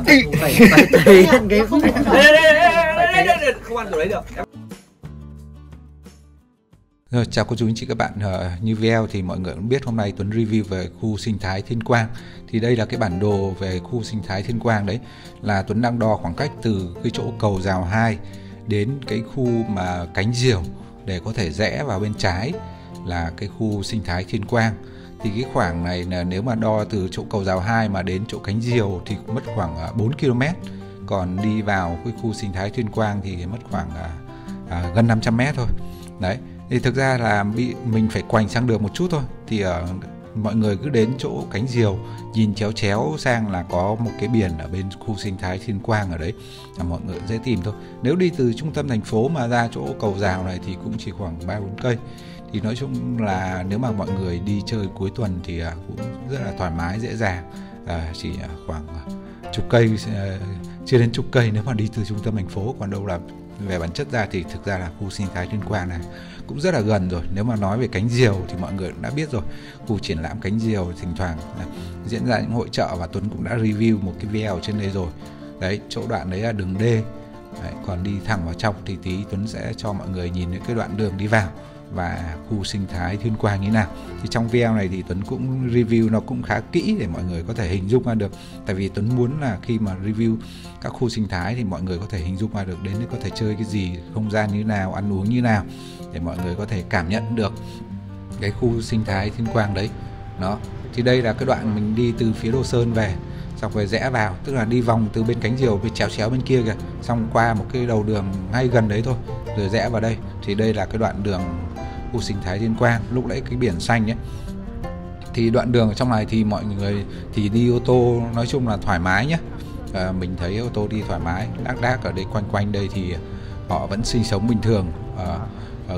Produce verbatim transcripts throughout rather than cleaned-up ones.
phải phải thể hiện cái không ăn kiểu đấy được. Rồi, chào cô chú anh chị các bạn. uh, Như video thì mọi người cũng biết hôm nay Tuấn review về khu sinh thái Thiên Quang. Thì đây là cái bản đồ về khu sinh thái Thiên Quang đấy. Là Tuấn đang đo khoảng cách từ cái chỗ cầu Rào hai đến cái khu mà Cánh Diều để có thể rẽ vào bên trái là cái khu sinh thái Thiên Quang. Thì cái khoảng này là nếu mà đo từ chỗ cầu Rào hai mà đến chỗ Cánh Diều thì mất khoảng bốn ki lô mét. Còn đi vào cái khu sinh thái Thiên Quang thì mất khoảng à, gần năm trăm mét thôi. Đấy. Thì thực ra là bị mình phải quành sang đường một chút thôi. Thì uh, mọi người cứ đến chỗ Cánh Diều, nhìn chéo chéo sang là có một cái biển ở bên khu sinh thái Thiên Quang ở đấy, là mọi người dễ tìm thôi. Nếu đi từ trung tâm thành phố mà ra chỗ cầu Rào này thì cũng chỉ khoảng ba bốn cây. Thì nói chung là nếu mà mọi người đi chơi cuối tuần thì uh, cũng rất là thoải mái, dễ dàng. uh, Chỉ uh, khoảng uh, chục cây, uh, chưa đến chục cây nếu mà đi từ trung tâm thành phố. Còn đâu là về bản chất ra thì thực ra là khu sinh thái Thiên Quang này cũng rất là gần rồi. Nếu mà nói về Cánh Diều thì mọi người cũng đã biết rồi. Khu triển lãm Cánh Diều thỉnh thoảng diễn ra những hội chợ và Tuấn cũng đã review một cái video ở trên đây rồi. Đấy, chỗ đoạn đấy là đường D. Đấy, còn đi thẳng vào trong thì tí Tuấn sẽ cho mọi người nhìn những cái đoạn đường đi vào và khu sinh thái Thiên Quang như nào. Thì trong video này thì Tuấn cũng review nó cũng khá kỹ để mọi người có thể hình dung ra được. Tại vì Tuấn muốn là khi mà review các khu sinh thái thì mọi người có thể hình dung ra được đến để có thể chơi cái gì, không gian như nào, ăn uống như nào, để mọi người có thể cảm nhận được cái khu sinh thái Thiên Quang đấy. Đó. Thì đây là cái đoạn mình đi từ phía Đồ Sơn về, xong rồi rẽ vào, tức là đi vòng từ bên Cánh Diều về chéo chéo bên kia kìa, xong qua một cái đầu đường ngay gần đấy thôi, rồi rẽ vào đây. Thì đây là cái đoạn đường khu sinh thái Thiên Quang, lúc nãy cái biển xanh ấy. Thì đoạn đường ở trong này thì mọi người thì đi ô tô nói chung là thoải mái nhé. À, mình thấy ô tô đi thoải mái, đác đác ở đây quanh quanh đây thì họ vẫn sinh sống bình thường. À, à,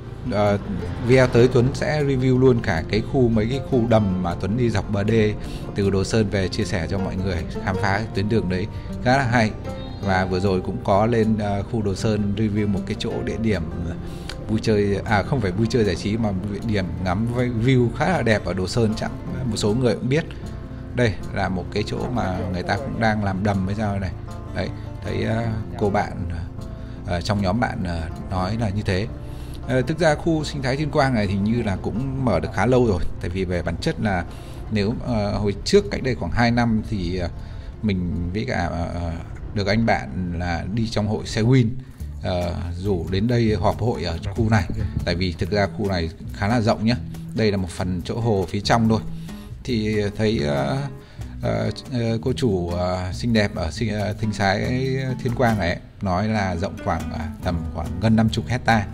à, video tới Tuấn sẽ review luôn cả cái khu mấy cái khu đầm mà Tuấn đi dọc bờ đê từ Đồ Sơn về, chia sẻ cho mọi người khám phá tuyến đường đấy khá là hay. Và vừa rồi cũng có lên uh, khu Đồ Sơn review một cái chỗ địa điểm vui chơi, à không phải vui chơi giải trí mà điểm ngắm view khá là đẹp ở Đồ Sơn, chẳng một số người cũng biết. Đây là một cái chỗ mà người ta cũng đang làm đầm với sao này. Đấy, thấy uh, cô bạn uh, trong nhóm bạn uh, nói là như thế. Uh, thực ra khu sinh thái Thiên Quang này thì như là cũng mở được khá lâu rồi. Tại vì về bản chất là nếu uh, hồi trước cách đây khoảng hai năm thì uh, mình với cả uh, được anh bạn là đi trong hội xe Win uh, rủ đến đây họp hội ở khu này. Tại vì thực ra khu này khá là rộng nhé. Đây là một phần chỗ hồ phía trong thôi. Thì thấy uh, uh, uh, cô chủ uh, xinh đẹp ở sinh, uh, sinh thái Thiên Quang này nói là rộng khoảng uh, tầm khoảng gần năm mươi hecta,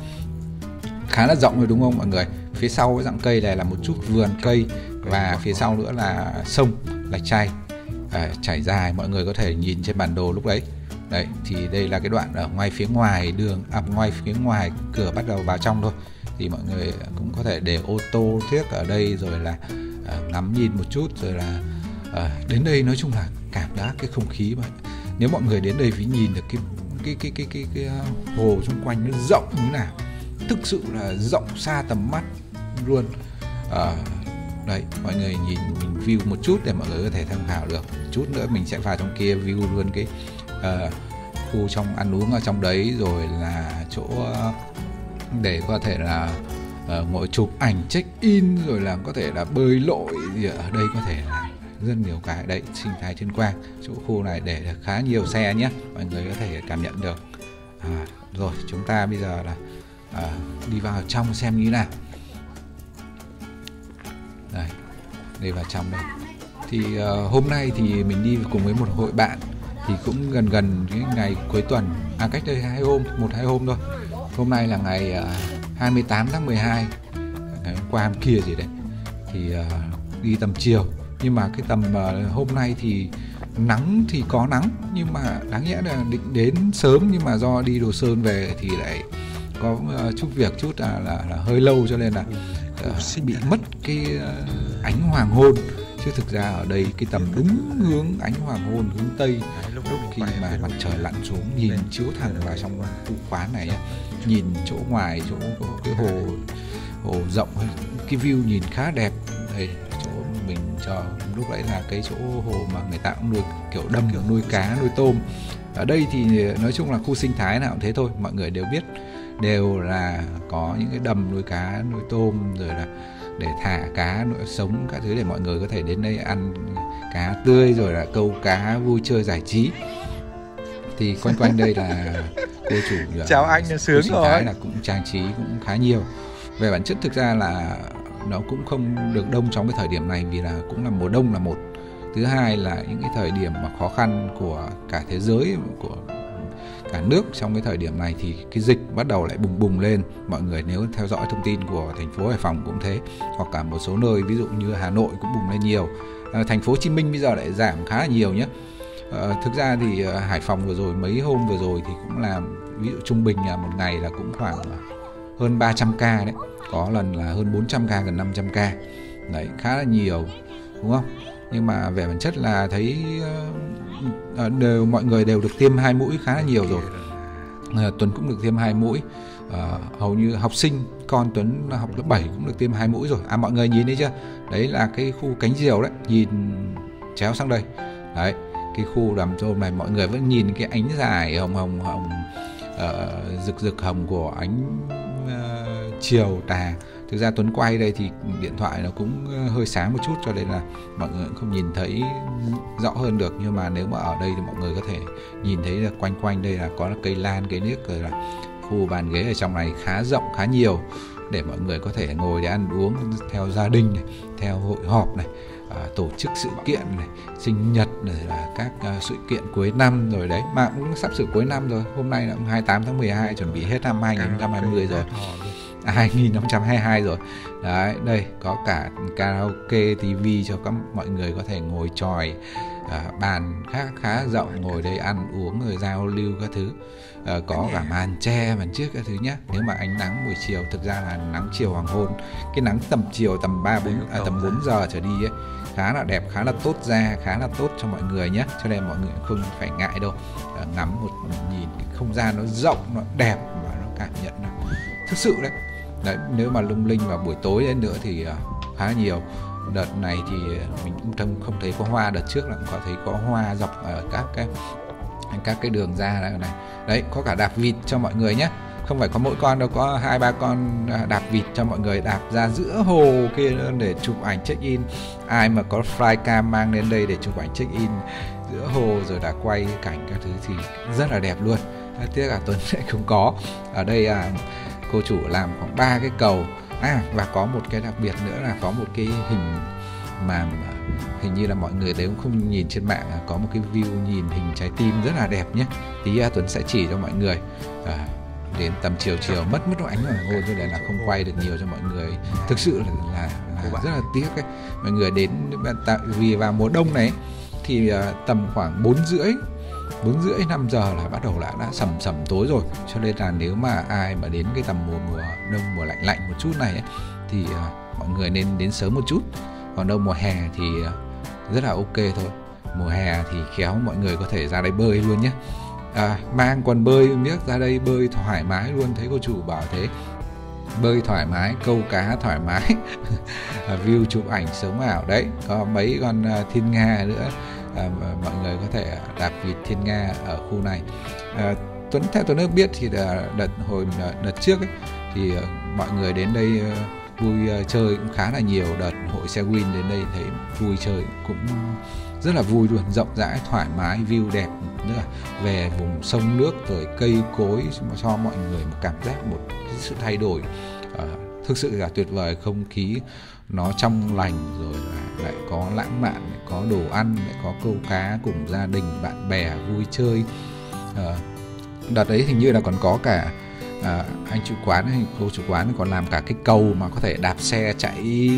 khá là rộng rồi đúng không mọi người. Phía sau cái dạng cây này là một chút vườn cây và phía sau nữa là sông Lạch Tray à, chảy dài, mọi người có thể nhìn trên bản đồ lúc đấy. Đấy, thì đây là cái đoạn ở ngoài phía ngoài đường, à, ngoài phía ngoài cửa bắt đầu vào trong thôi. Thì mọi người cũng có thể để ô tô tiếc ở đây rồi là à, ngắm nhìn một chút, rồi là à, đến đây nói chung là cảm giác cái không khí mà nếu mọi người đến đây phải nhìn được cái cái cái cái cái, cái, cái hồ xung quanh nó rộng như thế nào, thực sự là rộng xa tầm mắt luôn. À, đấy, mọi người nhìn mình view một chút để mọi người có thể tham khảo được. Chút nữa mình sẽ vào trong kia view luôn cái uh, khu trong ăn uống ở trong đấy, rồi là chỗ uh, để có thể là uh, ngồi chụp ảnh check in, rồi là có thể là bơi lội gì ở đây, có thể là rất nhiều cái. Đấy, sinh thái Thiên Quang, chỗ khu này để được khá nhiều xe nhé, mọi người có thể cảm nhận được. À, rồi chúng ta bây giờ là à, đi vào trong xem như thế nào. Đây, đi vào trong đây. Thì uh, hôm nay thì mình đi cùng với một hội bạn, thì cũng gần gần cái ngày cuối tuần, à cách đây hai hôm, một hai hôm thôi. Hôm nay là ngày uh, hai mươi tám tháng mười hai, ngày hôm qua hôm kia gì đấy. Thì uh, đi tầm chiều, nhưng mà cái tầm uh, hôm nay thì nắng thì có nắng, nhưng mà đáng nhẽ là định đến sớm, nhưng mà do đi Đồ Sơn về thì lại có uh, chút việc chút là, là, là hơi lâu, cho nên là uh, bị mất cái uh, ánh hoàng hôn. Chứ thực ra ở đây cái tầm đúng hướng ánh hoàng hôn hướng Tây, lúc khi mà mặt trời lặn xuống nhìn chiếu thẳng vào trong khu quán này, nhìn chỗ ngoài, chỗ cái hồ hồ rộng, cái view nhìn khá đẹp. Đây, chỗ mình cho lúc đấy là cái chỗ hồ mà người ta cũng nuôi kiểu đầm, nuôi cá, nuôi tôm. Ở đây thì nói chung là khu sinh thái nào cũng thế thôi, mọi người đều biết, đều là có những cái đầm nuôi cá, nuôi tôm, rồi là để thả cá nuôi sống các thứ để mọi người có thể đến đây ăn cá tươi, rồi là câu cá vui chơi giải trí. Thì quanh quanh đây là cô chủ chào anh là sướng sinh rồi. thái là cũng trang trí cũng khá nhiều. Về bản chất thực ra là nó cũng không được đông trong cái thời điểm này, vì là cũng là mùa đông là một. Thứ hai là những cái thời điểm mà khó khăn của cả thế giới, của cả nước trong cái thời điểm này thì cái dịch bắt đầu lại bùng bùng lên. Mọi người nếu theo dõi thông tin của thành phố Hải Phòng cũng thế, hoặc cả một số nơi ví dụ như Hà Nội cũng bùng lên nhiều. À, thành phố Hồ Chí Minh bây giờ lại giảm khá là nhiều nhé. À, thực ra thì Hải Phòng vừa rồi, mấy hôm vừa rồi thì cũng là ví dụ trung bình là một ngày là cũng khoảng hơn ba trăm ca đấy, có lần là hơn bốn trăm ca, gần năm trăm ca đấy, khá là nhiều đúng không? Nhưng mà về bản chất là thấy uh, đều mọi người đều được tiêm hai mũi khá là nhiều rồi. uh, Tuấn cũng được tiêm hai mũi, uh, hầu như học sinh con Tuấn học lớp bảy cũng được tiêm hai mũi rồi. À, mọi người nhìn thấy chưa, đấy là cái khu cánh diều đấy, nhìn chéo sang đây đấy, cái khu đầm tôm này mọi người vẫn nhìn cái ánh dài hồng hồng hồng uh, rực rực hồng của ánh uh, chiều tà. Thực ra Tuấn quay đây thì điện thoại nó cũng hơi sáng một chút, cho nên là mọi người cũng không nhìn thấy rõ hơn được. Nhưng mà nếu mà ở đây thì mọi người có thể nhìn thấy là quanh quanh đây là có cây lan, cây niếc, rồi là khu bàn ghế ở trong này khá rộng, khá nhiều để mọi người có thể ngồi để ăn uống theo gia đình này, theo hội họp này, à, tổ chức sự kiện này, sinh nhật này, là các uh, sự kiện cuối năm rồi đấy. Mà cũng sắp sửa cuối năm rồi, hôm nay là hai mươi tám tháng mười hai, chuẩn bị hết năm hai nghìn không trăm hai mươi rồi. À, hai nghìn không trăm hai mươi hai rồi. Đấy, đây có cả karaoke, tivi cho các mọi người có thể ngồi chòi, à, bàn khá khá rộng, ngồi đây ăn uống rồi giao lưu các thứ. À, có cả màn che, màn trước các thứ nhé. Nếu mà ánh nắng buổi chiều, thực ra là nắng chiều hoàng hôn, cái nắng tầm chiều tầm ba bốn à, tầm bốn giờ trở đi ấy, khá là đẹp, khá là tốt da, khá là tốt cho mọi người nhé. Cho nên mọi người không phải ngại đâu. À, ngắm một nhìn cái không gian nó rộng, nó đẹp và nó cảm nhận nó thực sự đấy. Đấy, nếu mà lung linh vào buổi tối đến nữa thì uh, khá nhiều. Đợt này thì mình cũng không thấy có hoa, đợt trước là cũng có thấy có hoa dọc ở các cái các cái đường ra này. Đấy, có cả đạp vịt cho mọi người nhé. Không phải có mỗi con đâu, có hai ba con đạp vịt cho mọi người đạp ra giữa hồ kia để chụp ảnh check in. Ai mà có flycam mang đến đây để chụp ảnh check in giữa hồ rồi đã quay cảnh các thứ thì rất là đẹp luôn. Tiếc là Tuấn sẽ không có. Ở đây à, cô chủ làm khoảng ba cái cầu. À, và có một cái đặc biệt nữa là có một cái hình mà hình như là mọi người đều không nhìn trên mạng, có một cái view nhìn hình trái tim rất là đẹp nhé. Tí Tuấn sẽ chỉ cho mọi người. À, đến tầm chiều chiều mất mất ánh hoàng hôn cho nên là không quay được nhiều cho mọi người. Thực sự là, là, là rất là tiếc ấy. Mọi người đến vì vào mùa đông này thì tầm khoảng bốn rưỡi bốn rưỡi năm giờ là bắt đầu là đã sầm sầm tối rồi, cho nên là nếu mà ai mà đến cái tầm mùa mùa đông, mùa lạnh lạnh một chút này ấy, thì uh, mọi người nên đến sớm một chút. Còn đâu mùa hè thì uh, rất là ok thôi. Mùa hè thì khéo mọi người có thể ra đây bơi luôn nhé. À, mang quần bơi biết ra đây bơi thoải mái luôn, thấy cô chủ bảo thế. Bơi thoải mái, câu cá thoải mái, view chụp ảnh sống ảo đấy. Có mấy con uh, thiên nga nữa. À, mọi người có thể đạp vịt thiên nga ở khu này. À, Tuấn theo Tuấn được biết thì đợt hồi đợt trước ấy, thì uh, mọi người đến đây uh, vui uh, chơi cũng khá là nhiều. Đợt hội xe Win đến đây thấy vui chơi cũng rất là vui luôn, rộng rãi, thoải mái, view đẹp, nữa là về vùng sông nước rồi cây cối cho mọi người một cảm giác, một cái sự thay đổi uh, thực sự là tuyệt vời. Không khí nó trong lành, rồi lại có lãng mạn, lại có đồ ăn, lại có câu cá cùng gia đình, bạn bè vui chơi. À, đợt đấy hình như là còn có cả à, anh chủ quán hay cô chủ quán còn làm cả cái cầu mà có thể đạp xe chạy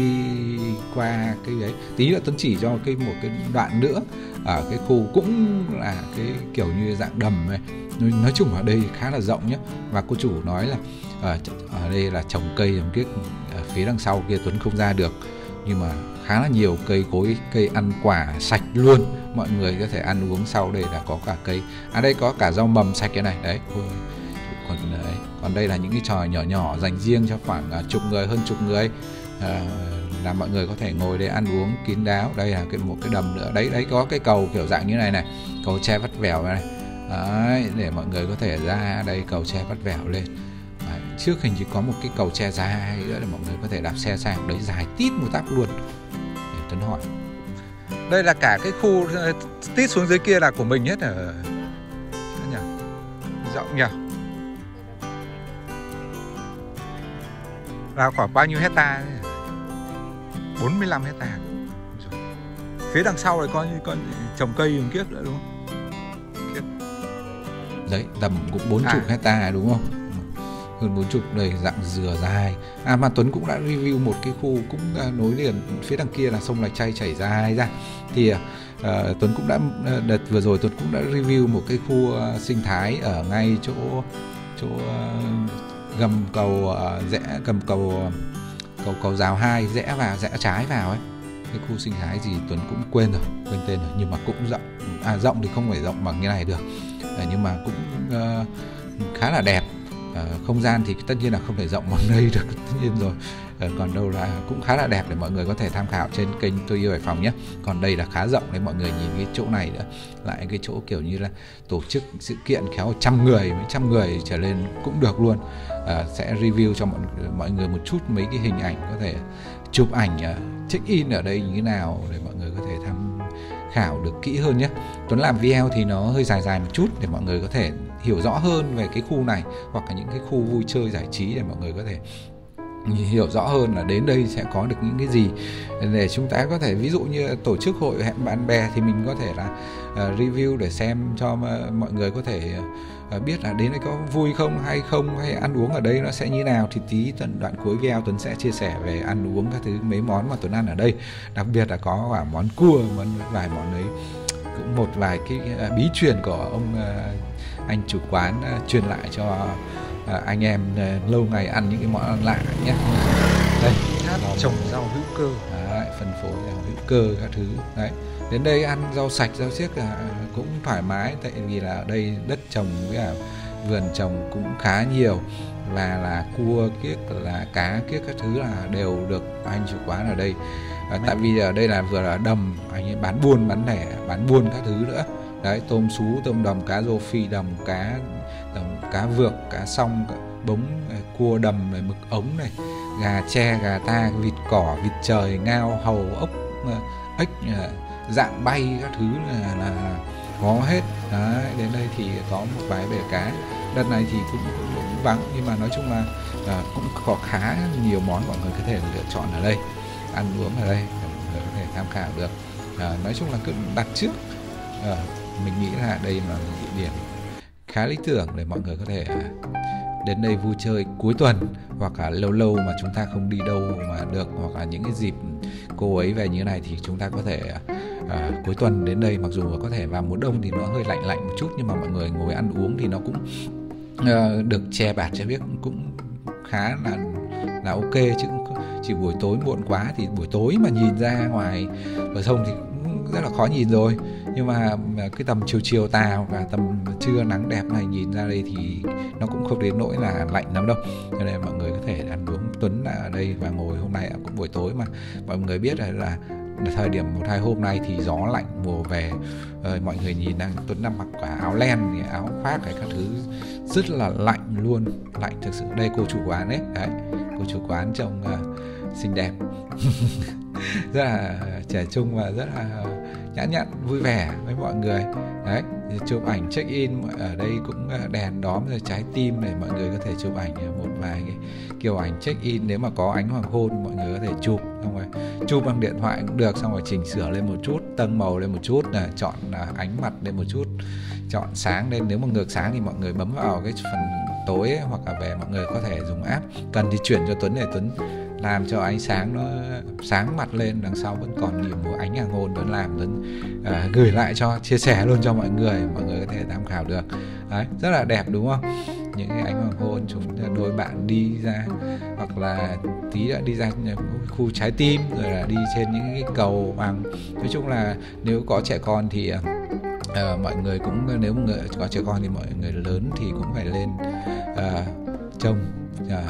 qua cái đấy. Tí nữa Tuấn chỉ cho cái một cái đoạn nữa ở cái khu cũng là cái kiểu như dạng đầm này. Nói chung ở đây khá là rộng nhé. Và cô chủ nói là ở, ở đây là trồng cây trồng kiếc, ở phía đằng sau kia Tuấn không ra được, nhưng mà khá là nhiều cây cối, cây ăn quả sạch luôn, mọi người có thể ăn uống. Sau đây là có cả cây, à đây có cả rau mầm sạch cái này đấy. Còn đấy, còn đây là những cái trò nhỏ nhỏ dành riêng cho khoảng chục người, hơn chục người. À, là mọi người có thể ngồi đây ăn uống kín đáo. Đây là cái một cái đầm nữa, đấy đấy có cái cầu kiểu dạng như này này, cầu tre vắt vẻo này. Đấy, để mọi người có thể ra đây cầu tre vắt vẻo lên. Đấy, trước hình như có một cái cầu tre dài nữa để mọi người có thể đạp xe sang, đấy dài tít một tắp luôn. Để Tuấn hỏi. Đây là cả cái khu tít xuống dưới kia là của mình hết ở nhỉ? Rộng nhỉ? Là khoảng bao nhiêu hecta? bốn mươi lăm hecta. Phía đằng sau này có có trồng cây đường kiếp nữa đúng không? Kiếp. Đấy, tầm cũng bốn mươi à. hecta đúng không? Hơn bốn mươi đây, dạng dừa dài. À mà Tuấn cũng đã review một cái khu cũng nối liền phía đằng kia là sông Lạch Tray chảy dài ra. Thì uh, Tuấn cũng đã đợt vừa rồi Tuấn cũng đã review một cái khu uh, sinh thái ở ngay chỗ chỗ uh, gầm cầu uh, rẽ gầm cầu uh, cầu cầu rào hai rẽ vào rẽ trái vào ấy, cái khu sinh thái gì Tuấn cũng quên rồi quên tên rồi, nhưng mà cũng rộng. À rộng thì không phải rộng bằng như này được, à, nhưng mà cũng uh, khá là đẹp. À, không gian thì tất nhiên là không thể rộng bằng đây được, tất nhiên rồi. À, còn đâu là cũng khá là đẹp để mọi người có thể tham khảo trên kênh Tôi Yêu Hải Phòng nhé. Còn đây là khá rộng để mọi người nhìn cái chỗ này nữa, lại cái chỗ kiểu như là tổ chức sự kiện khéo trăm người mấy trăm người trở lên cũng được luôn. À, sẽ review cho mọi, mọi người một chút mấy cái hình ảnh, có thể chụp ảnh uh, check in ở đây như thế nào để mọi người có thể tham khảo được kỹ hơn nhé. Tuấn làm video thì nó hơi dài dài một chút để mọi người có thể hiểu rõ hơn về cái khu này, hoặc là những cái khu vui chơi giải trí để mọi người có thể hiểu rõ hơn là đến đây sẽ có được những cái gì, để chúng ta có thể ví dụ như tổ chức hội hẹn bạn bè thì mình có thể là uh, review để xem cho mọi người có thể uh, biết là đến đây có vui không hay không, hay ăn uống ở đây nó sẽ như nào. Thì tí tận đoạn cuối video Tuấn sẽ chia sẻ về ăn uống các thứ, mấy món mà Tuấn ăn ở đây, đặc biệt là có cả món cua, món vài món đấy cũng một vài cái uh, bí truyền của ông uh, anh chủ quán uh, truyền lại cho À, anh em uh, lâu ngày ăn những cái món ăn lạ nhé. Đây, trồng rau hữu cơ, đấy, phân phối rau hữu cơ các thứ. Đấy, đến đây ăn rau sạch, rau siếc là cũng thoải mái, tại vì là ở đây đất trồng với cả vườn trồng cũng khá nhiều, và là cua kiếc là cá kiếc các thứ là đều được anh chủ quán ở đây. À, tại vì ở đây là vừa là đầm, anh ấy bán buôn bán lẻ, bán buôn các thứ nữa. Đấy, tôm sú, tôm đầm, cá rô phi đầm, cá đầm, cá vược, cá song, cá bống, cua đầm, mực ống này, gà tre, gà ta, vịt cỏ, vịt trời, ngao, hầu, ốc, ếch, dạng bay các thứ là, là có hết. Đấy, đến đây thì có một vài bể cá. Đợt này thì cũng, cũng, cũng vắng, nhưng mà nói chung là à, cũng có khá nhiều món mọi người có thể lựa chọn ở đây, ăn uống ở đây, mọi người có thể tham khảo được. À, nói chung là cứ đặt trước. À, mình nghĩ là đây là một địa điểm khá lý tưởng để mọi người có thể đến đây vui chơi cuối tuần, hoặc là lâu lâu mà chúng ta không đi đâu mà được, hoặc là những cái dịp cô ấy về như thế này thì chúng ta có thể à, cuối tuần đến đây. Mặc dù có thể vào mùa đông thì nó hơi lạnh lạnh một chút, nhưng mà mọi người ngồi ăn uống thì nó cũng à, được che bạt che biếc, cũng khá là là ok. Chứ chỉ buổi tối muộn quá thì buổi tối mà nhìn ra ngoài bờ sông thì cũng rất là khó nhìn rồi. Nhưng mà cái tầm chiều chiều tà và tầm trưa nắng đẹp này nhìn ra đây thì nó cũng không đến nỗi là lạnh lắm đâu. Cho nên mọi người có thể ăn uống. Tuấn ở đây và ngồi hôm nay cũng buổi tối mà mọi người biết là, là thời điểm một hai hôm nay thì gió lạnh mùa về. Ờ, mọi người nhìn đang Tuấn đang mặc cả áo len, áo khoác hay các thứ rất là lạnh luôn, lạnh thực sự. Đây cô chủ quán đấy, đấy cô chủ quán trông uh, xinh đẹp, rất là trẻ trung và rất là nhã nhặn, vui vẻ với mọi người. Đấy, chụp ảnh check in ở đây cũng đèn đóm rồi trái tim để mọi người có thể chụp ảnh một vài cái kiểu ảnh check in. Nếu mà có ánh hoàng hôn mọi người có thể chụp, xong rồi chụp bằng điện thoại cũng được, xong rồi chỉnh sửa lên một chút, tâng màu lên một chút, là chọn ánh mặt lên một chút, chọn sáng lên. Nếu mà ngược sáng thì mọi người bấm vào cái phần tối ấy, hoặc là về mọi người có thể dùng app. Cần thì chuyển cho Tuấn để Tuấn làm cho ánh sáng nó sáng mặt lên, đằng sau vẫn còn nhiều một ánh hoàng hôn. Tuấn làm Tuấn à, gửi lại cho, chia sẻ luôn cho mọi người, mọi người có thể tham khảo được. Đấy, rất là đẹp đúng không? Những cái ánh hoàng hôn, chúng đôi bạn đi ra, hoặc là tí đã đi ra khu trái tim, rồi là đi trên những cái cầu bằng. Nói chung là nếu có trẻ con thì uh, mọi người cũng, nếu mà có trẻ con thì mọi người lớn thì cũng phải lên uh, trông uh,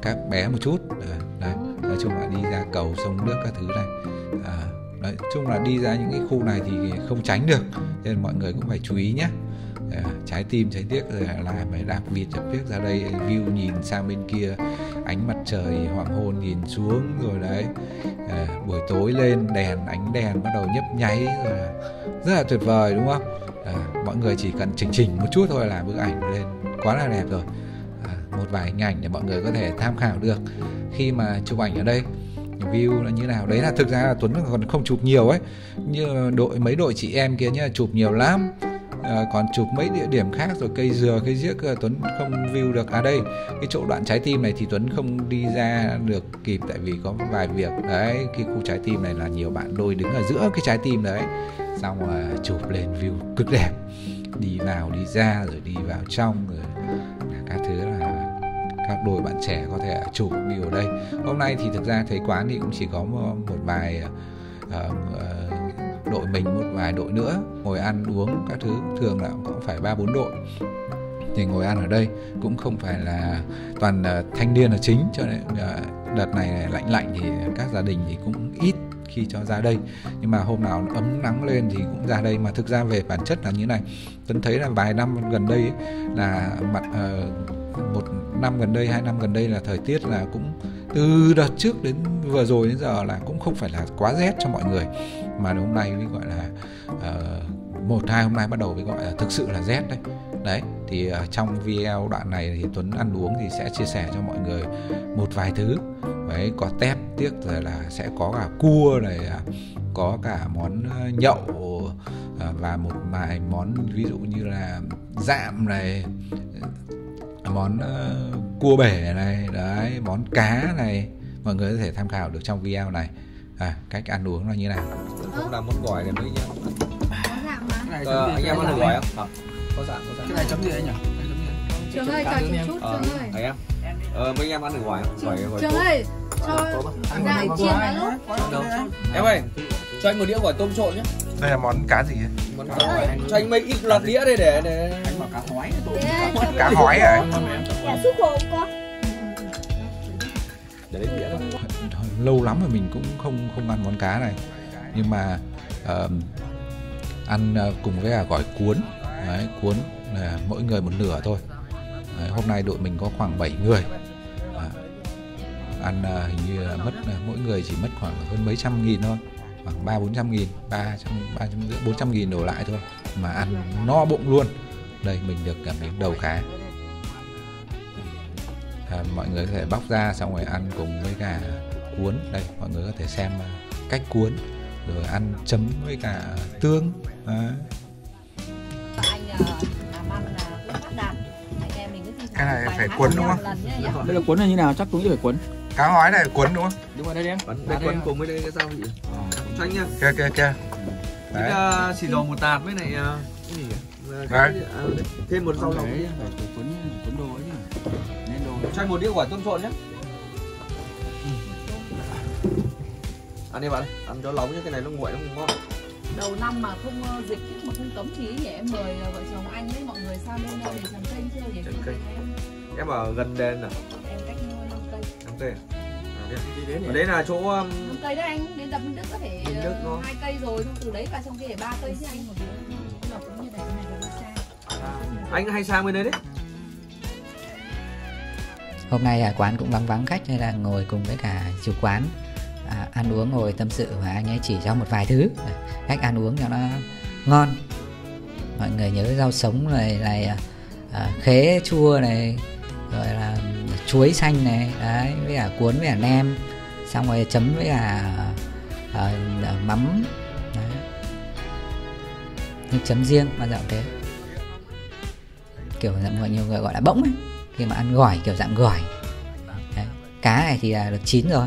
các bé một chút. À, đấy, nói chung là đi ra cầu sông nước các thứ này. À, nói chung là đi ra những cái khu này thì không tránh được, nên mọi người cũng phải chú ý nhé. À, trái tim trái tiếc rồi là phải đạp vịt chập tiếc ra đây, view nhìn sang bên kia, ánh mặt trời hoàng hôn nhìn xuống rồi đấy. À, buổi tối lên đèn, ánh đèn bắt đầu nhấp nháy rồi, rất là tuyệt vời đúng không? À, mọi người chỉ cần chỉnh chỉnh một chút thôi là bức ảnh lên quá là đẹp rồi. À, một vài hình ảnh để mọi người có thể tham khảo được khi mà chụp ảnh ở đây. View là như nào đấy, là thực ra là Tuấn còn không chụp nhiều ấy, như đội mấy đội chị em kia nhá, chụp nhiều lắm. À, còn chụp mấy địa điểm khác rồi cây dừa cây giếc Tuấn không view được. À đây, cái chỗ đoạn trái tim này thì Tuấn không đi ra được kịp tại vì có vài việc đấy. Cái khu trái tim này là nhiều bạn đôi đứng ở giữa cái trái tim đấy, xong rồi chụp lên view cực đẹp, đi vào đi ra rồi đi vào trong rồi các thứ là các đôi bạn trẻ có thể chụp view ở đây. Hôm nay thì thực ra thấy quán thì cũng chỉ có một, một vài uh, uh, đội mình, một vài đội nữa ngồi ăn uống các thứ, thường là cũng phải ba bốn đội thì ngồi ăn ở đây, cũng không phải là toàn uh, thanh niên là chính, cho nên uh, đợt này lạnh lạnh thì các gia đình thì cũng ít khi cho ra đây, nhưng mà hôm nào ấm nắng lên thì cũng ra đây. Mà thực ra về bản chất là như này, Tuấn thấy là vài năm gần đây ấy, là mặt uh, một năm gần đây, hai năm gần đây là thời tiết là cũng từ đợt trước đến vừa rồi đến giờ là cũng không phải là quá rét cho mọi người, mà hôm nay mới gọi là uh, một hai hôm nay bắt đầu mới gọi là thực sự là rét đấy. Đấy thì uh, trong video đoạn này thì Tuấn ăn uống thì sẽ chia sẻ cho mọi người một vài thứ. Đấy, có tép tiếc rồi là sẽ có cả cua này, có cả món nhậu và một vài món ví dụ như là dạm này, món uh, cua bể này, đấy, món cá này, mọi người có thể tham khảo được trong video này. À, cách ăn uống là như nào. Không làm món gỏi này mới nhá. Ờ, anh em ăn được gỏi không? Có dạm, có dạm. Cái này chấm gì đấy nhỉ? Trường ơi, cho chị chút, Ờ, Trường ơi. anh em. Ờ, mấy anh em ăn được gỏi không? Gỏi, gỏi Trường tôm. ơi, cho dạ chiên vào lúc. Đâu? Em ơi, cho anh một đĩa gỏi tôm trộn nhé. Đây là món cá gì ấy? Món gỏi. Cho anh mấy ít lọt đĩa đây để để Anh bảo cá hói. Cá hói à? Dạ xúc khổ có. để lấy đĩa thôi. Lâu lắm rồi mình cũng không không ăn món cá này, nhưng mà uh, ăn uh, cùng với cả gỏi cuốn. Đấy, cuốn là mỗi người một nửa thôi. Đấy, hôm nay đội mình có khoảng bảy người. À, ăn uh, hình như là mất uh, mỗi người chỉ mất khoảng hơn mấy trăm nghìn thôi, khoảng ba bốn trăm nghìn, ba trăm, ba trăm rưỡi, bốn trăm nghìn đổ lại thôi, mà ăn no bụng luôn. Đây mình được cả miếng đầu cá. À, mọi người có thể bóc ra xong rồi ăn cùng với cả cuốn. Đây mọi người có thể xem cách cuốn rồi ăn chấm với cả tương. Đấy. Anh làm ăn là cũng phát đạt. Anh em mình cứ Cái này phải cuốn đúng không? Đây là cuốn là như nào? Chắc cũng phải cuốn. Cá hói này cuốn đúng không? Đúng rồi, đây em. Đây quấn cùng với đây cái sao gì? Cho anh nha. Kia kia kia. Đấy. Uh, xì dầu một tạt với này uh, cái gì nhỉ? Uh, Đấy. Uh, thêm một rau Đấy, lòng. phải cuốn cuốn đồ ấy nhỉ. Nên đồ. Cho anh một đĩa gỏi tôm trộn nhé. Ăn đi bạn, ăn cho nóng nhé, cái này nó nguội nó không ngon. đầu năm mà không uh, dịch mà không cấm chí thì em mời uh, vợ chồng anh với mọi người sang bên nhau để trồng cây chưa để Trồng trồng cây. cây em. Em ở gần đền à? Em cách năm cây. năm cây à? Đi đến Ở đấy là chỗ um, năm cây đấy anh, đến đập Minh Đức có thể Minh Đức uh, nó. hai cây rồi, xong từ đấy vào trong kia để ba cây chứ anh một đứa. Nó cũng như này, cái này là xa. anh hay sang bên đấy đấy. Hôm nay à, quán cũng vắng vắng khách nên là ngồi cùng với cả chủ quán à, ăn uống ngồi tâm sự, và anh ấy chỉ cho một vài thứ cách ăn uống cho nó ngon. Mọi người nhớ rau sống này, này à, khế chua này, rồi là chuối xanh này, đấy, với cả cuốn với cả nem, xong rồi chấm với cả à, mắm, đấy. Nhưng chấm riêng bao giờ cũng thế, kiểu dạng mọi nhiều người gọi là bỗng ấy, khi mà ăn gỏi kiểu dạng gỏi. Đấy. Cá này thì là được chín rồi.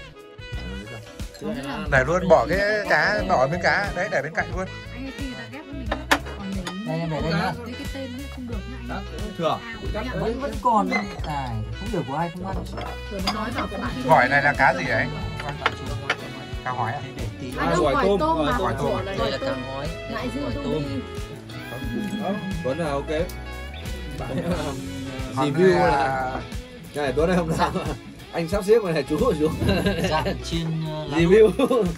Để luôn, bỏ cái cá, bỏ bên cá đấy, để bên cạnh luôn. Anh khi người ta ghép với mình còn để ý. Đây em để đây nhá. Cái cái tên nó không được nhá anh. Thừa. Vẫn vẫn còn này, không được của ai không ăn. Rồi nó nói vào các bạn. Gỏi này là cá gì ấy? Cá hói à? À đâu, Gỏi gỏi tôm, tôm mà. gỏi tôm. Gỏi tôm. Ngại dư tôm đi. Vẫn là ok. Bạn Còn review là là Này Tuấn này không làm anh sắp xếp này chú ở xuống. Dạ chiên uh, review.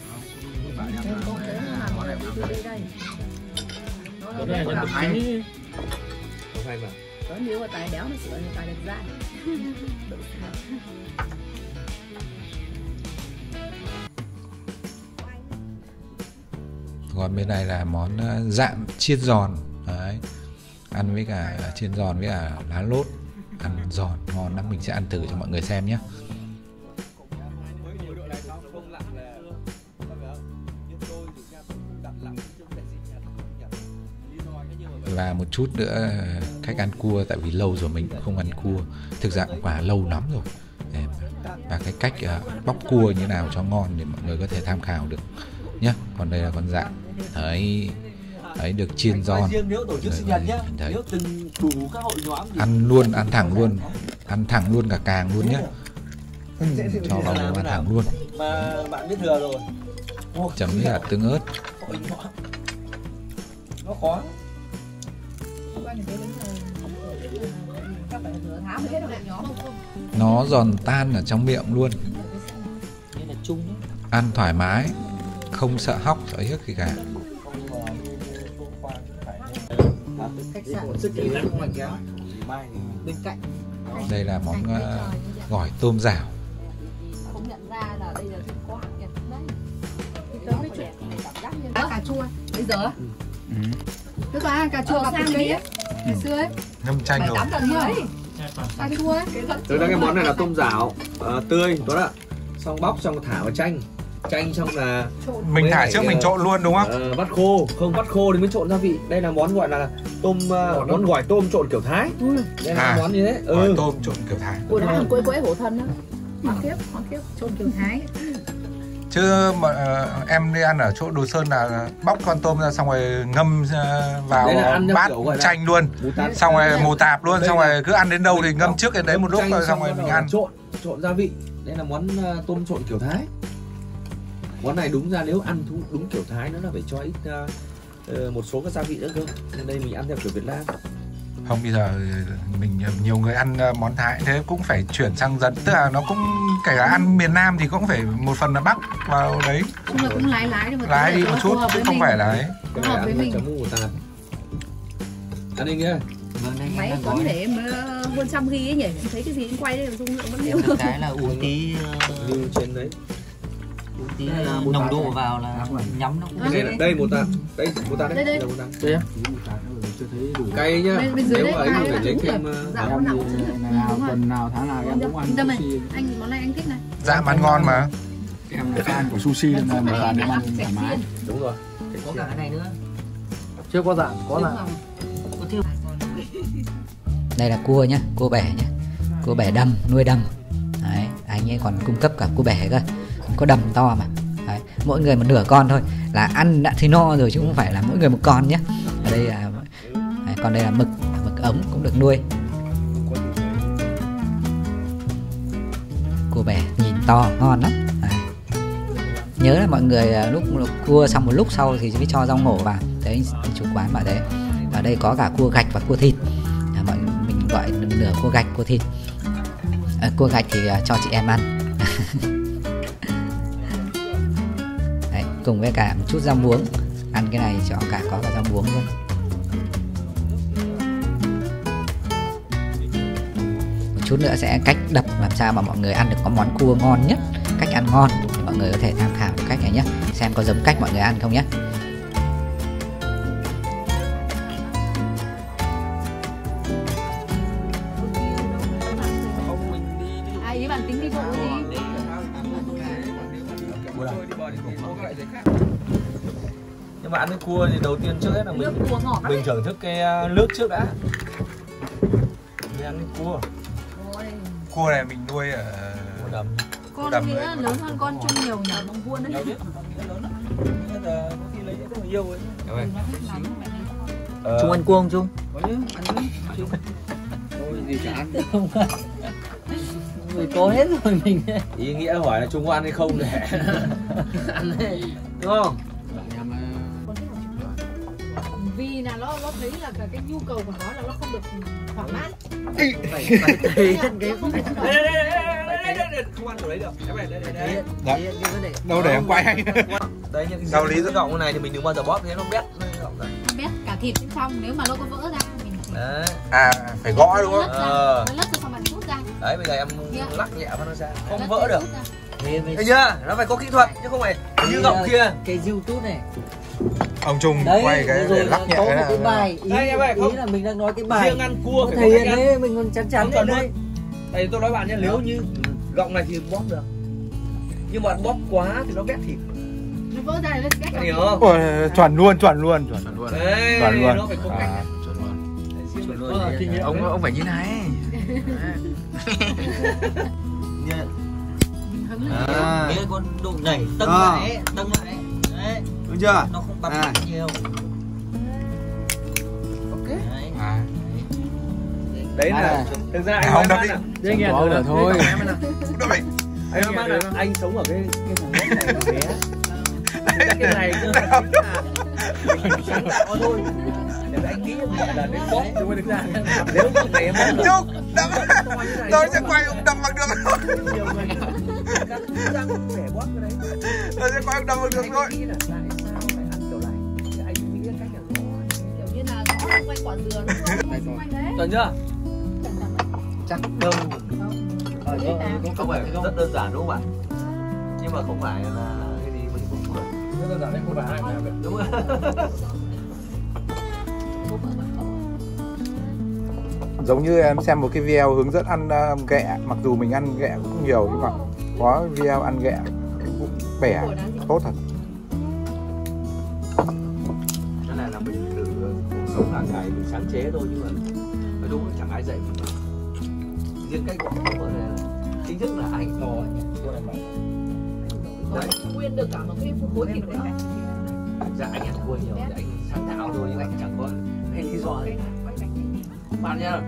Nó là một cái Không hay mà. Nói nếu mà tài béo nó sửa thì tài đẹp dai. Còn bên này là món dạn chiên giòn. Đấy. Ăn với cả chiên giòn với cả lá lốt. Ăn giòn ngon lắm, mình sẽ ăn thử cho mọi người xem nhé. Và một chút nữa cách ăn cua, tại vì lâu rồi mình cũng không ăn cua, thực ra cũng quả lâu lắm rồi. Và cái cách bóc cua như nào cho ngon thì mọi người có thể tham khảo được nhé. Còn đây là con dạn, đấy, đấy được chiên giòn. Đấy. Ăn luôn, ăn thẳng luôn, ăn thẳng luôn cả càng luôn nhé. Ừ, cho vào ăn thẳng luôn. Mà bạn biết thừa rồi. Chấm với cả tương ớt. Nó khó. Nó giòn tan ở trong miệng luôn. Ăn thoải mái, không sợ hóc, sợ hiếc gì cả. Đây là món uh, gỏi tôm rảo. Không nhận ra là đây là thịt quá đẹp đấy. Thì tớ mới chuyển này cảm giác như cà chua bây giờ. Ừ. Tức là ăn cà chua gặp sang đấy ấy. Ngày xưa ấy. Ngâm chanh rồi. bảy tám lần rồi. Cà chua ấy. Thực ra cái món này là tôm rảo uh, tươi Tuấn ạ. Xong bóc xong thả vào chanh. Chanh xong là mình thả trước mình trộn luôn đúng không? Uh, vắt khô, không vắt khô thì mới trộn gia vị. Đây là món gọi là tôm uh, món gỏi tôm trộn kiểu Thái. Ừ. Đây là à, món như thế. Gỏi ừ. tôm trộn kiểu Thái. Ủa đó là quế quế hổ thân đó. Hoàng kiếp, hoàng kiếp trộn kiểu Thái. Chứ mà, uh, em đi ăn ở chỗ Đồ Sơn là bóc con tôm ra xong rồi ngâm uh, vào bát chanh luôn, xong rồi mù tạp luôn, xong rồi cứ ăn đến đâu thì ngâm trước cái đấy một lúc rồi xong rồi mình ăn. Trộn, trộn gia vị. Đây là món uh, tôm trộn kiểu Thái. Món này đúng ra nếu ăn đúng kiểu Thái nó là phải cho ít uh, một số các gia vị nữa cơ. Nên đây mình ăn theo kiểu Việt Nam. Không, bây giờ mình nhiều người ăn món Thái thế cũng phải chuyển sang dần, tức là nó cũng kể cả ăn miền Nam thì cũng phải một phần là bắc vào đấy. Nhưng mà cũng lái lái đi một lái đi một chút chứ không phải là ấy. Cái này ăn với chấm mù tạt. Ăn đi nhá. Máy có để hơn trăm ghi ấy nhỉ? Em thấy cái gì anh quay đây mà dung lượng vẫn đều. Cái là uống tí lưu trên đấy. Uống tí nồng độ vào là nhắm nó cũng đây, đây một tạt, đây một tạt đấy. Đây đây. Đây á. Cay nhá. Nếu mà ấy thì phải lấy thêm nào tuần nào tháng nào em cũng ăn sushi. Anh món này anh thích này. Dạ ăn ngon mà. Em là fan của sushi nên là mà ăn ăn thoải mái. Đúng rồi. Có cả cái này nữa. Chưa có dạng, có là đây là cua nhá, cua bể nhá, cua bể đầm, nuôi đầm. Đấy, anh ấy còn cung cấp cả cua bể cơ, có đầm to mà. Đấy, mỗi người một nửa con thôi là ăn đã thấy no rồi chứ không phải là mỗi người một con nhé. Ở đây là đấy, còn đây là mực, mực ống cũng được nuôi. Cua bể nhìn to ngon lắm. Đấy. Nhớ là mọi người lúc, lúc cua xong một lúc sau thì mới cho rau ngổ vào. Đấy, chủ quán bảo thế. Ở đây có cả cua gạch và cua thịt. À, mọi mình gọi nửa cua gạch, cua thịt. À, cua gạch thì uh, cho chị em ăn. Đấy, cùng với cả một chút rau muống. Ăn cái này cho cả có cả rau muống luôn. Một chút nữa sẽ cách đập làm sao mà mọi người ăn được có món cua ngon nhất, cách ăn ngon thì mọi người có thể tham khảo cách này nhé, xem có giống cách mọi người ăn không nhé. Ý bạn tính đi bộ đi. Nhưng mà ăn cái cua thì đầu tiên trước hết là mình mình thưởng thức cái nước trước đã. Mình ăn cái cua. Cua này mình nuôi ở đầm. Con đầm nghĩa lớn hơn con chung nhiều nhỉ, bằng vuông đấy. Trung ăn cua không Trung? Có chứ, ăn chứ. Thôi gì chả ăn. Không ăn. Người có hết rồi mình. Ý nghĩa hỏi là Trung có ăn hay không để ăn đấy. Đúng không? vì là nó nó thấy là cái nhu cầu của nó là nó không được thỏa mãn. Phải phải thể hiện cái Đây đây đây đây đây không ăn của đấy được. Cái này đây đây đây. Dạ. Đâu để em quay anh. Đấy những rau lý cái gọng này thì mình đừng bao giờ bóp thế nó bét. Nó bét cả thịt bên trong, nếu mà nó có vỡ ra mình Đấy. À phải gõ đúng không? Ờ. nó lất ra xong bạn rút ra. Đấy bây giờ em lắc nhẹ vào nó ra, không Lất vỡ ra, được. rút ra. Thấy chưa? Nó phải có kỹ thuật chứ không phải như gọng kia. cái YouTube này. Ông Trung Đấy, quay cái rồi để lắc nhẹ có một cái cái là- bài ý, Đây, em ơi, ý không. là mình đang nói cái bài Riêng ăn cua nó phải thể có hiện cách ăn. đấy, mình còn chắn chắn Không lên cần đây. Đây tôi nói bạn nhé, nếu như gọng này thì bóp được. Nhưng mà bóp quá thì nó bét thịt. Nó vỡ ra là cách Bạn hiểu không? Ôi, chuẩn luôn, chuẩn luôn, chuẩn luôn. Đấy, Chuẩn luôn. nó phải có cách. À, Chuẩn luôn. Chuẩn luôn. Ờ, kinh nghiệm Ông đấy. ông phải như này. hứng À. Cái con độ nhảy tâng À. lại, tâng lại. Đấy, Đúng chưa? nó không bắn À. nhiều. Ok. Đấy. À. Đấy là À. thực ra À, anh không nói đập bạn đi. ạ. Không có rồi thôi. Đâu vậy? Anh nói bạn là anh sống ở cái cái vùng đất này từ bé. Cái này cơ là chính là mình sáng tạo thôi. Để anh nghĩ là đến bóp chứ không thực ra nếu một ngày em bóp được Chúc, đâm. Tôi sẽ quay ông đâm bằng được thôi. nhiều người các răng phải bóp cái đấy. Tôi sẽ quay ông đâm bằng được thôi. Anh nghĩ là tại sao phải ăn kiểu này? Thì anh nghĩ cách là có kiểu như là nó xung quanh quả dừa nó không xung quanh đấy. chuẩn chưa? Chắc Đâu. Đấy là- Không phải rất đơn giản đúng không bạn? Nhưng mà không phải là cái gì mình cũng được. Rất đơn giản đấy, không phải ai làm được. Đúng không? Giống như em xem một cái video hướng dẫn ăn uh, ghẹ, mặc dù mình ăn ghẹ cũng nhiều nhưng mà có video ăn ghẹ cũng bẻ tốt thật. Cái này là mình từ cuộc sống hàng ngày mình sáng chế thôi, nhưng mà nói đúng là chẳng ai dạy mình. Riêng cách của nó này là chính thức là anh có Đấy. Nguyên được cả một cái khối thịt đấy. dạ anh ăn cua nhiều thì anh sáng tạo thôi, nhưng anh chẳng có cái lý do gì. Bạn nhá.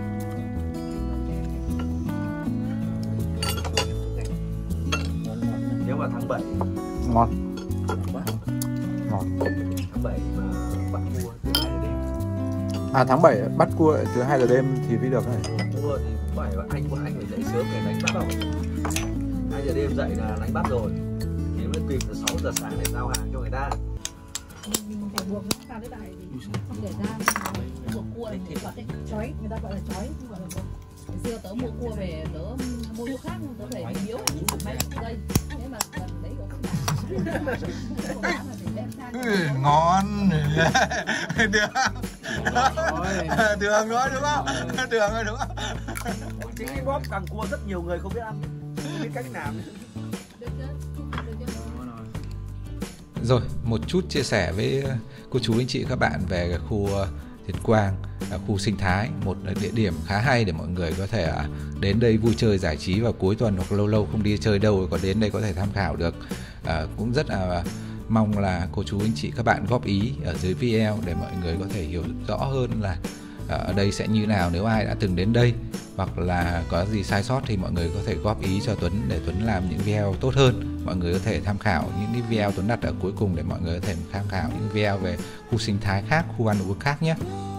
Nếu mà tháng bảy Ngon. quá. Ngon. Tháng bảy mà bắt cua từ hai giờ đêm. À tháng bảy bắt cua từ hai giờ đêm thì mới được này. Cua thì phải anh của anh phải dậy sớm để đánh bắt rồi. hai giờ đêm dậy là đánh bắt rồi. Thì mới kịp từ sáu giờ sáng để giao hàng cho người ta. Mình phải buộc nó ra cái đại thì không để ra buộc cua thì mình gọi là chói, người ta gọi là chói, không gọi là buộc. Ngày xưa tớ mua cua về tớ mua cua khác tớ phải biếu mấy giây, thế mà gần đấy cũng không bán. Ừ, ngon. Được. Đường nữa đúng không? Đường rồi đúng không? Chính cái bóp càng cua rất nhiều người không biết ăn, không biết cách làm. Được chưa? Được chưa? Rồi, một chút chia sẻ với cô chú anh chị các bạn về khu Thiền Quang, khu sinh thái, một địa điểm khá hay để mọi người có thể đến đây vui chơi giải trí vào cuối tuần, hoặc lâu lâu không đi chơi đâu còn đến đây có thể tham khảo được. À, cũng rất là mong là cô chú anh chị các bạn góp ý ở dưới video để mọi người có thể hiểu rõ hơn là ở đây sẽ như nào. Nếu ai đã từng đến đây hoặc là có gì sai sót thì mọi người có thể góp ý cho Tuấn để Tuấn làm những video tốt hơn. Mọi người có thể tham khảo những cái video Tuấn đặt ở cuối cùng để mọi người có thể tham khảo những video về khu sinh thái khác, khu ăn uống khác nhé.